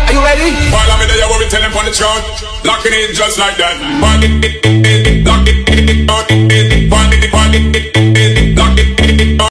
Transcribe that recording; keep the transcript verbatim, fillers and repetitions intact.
Are you ready? While I'm in there, you worry, tell them on the chart. Locking in just like that. While it, it, it, it,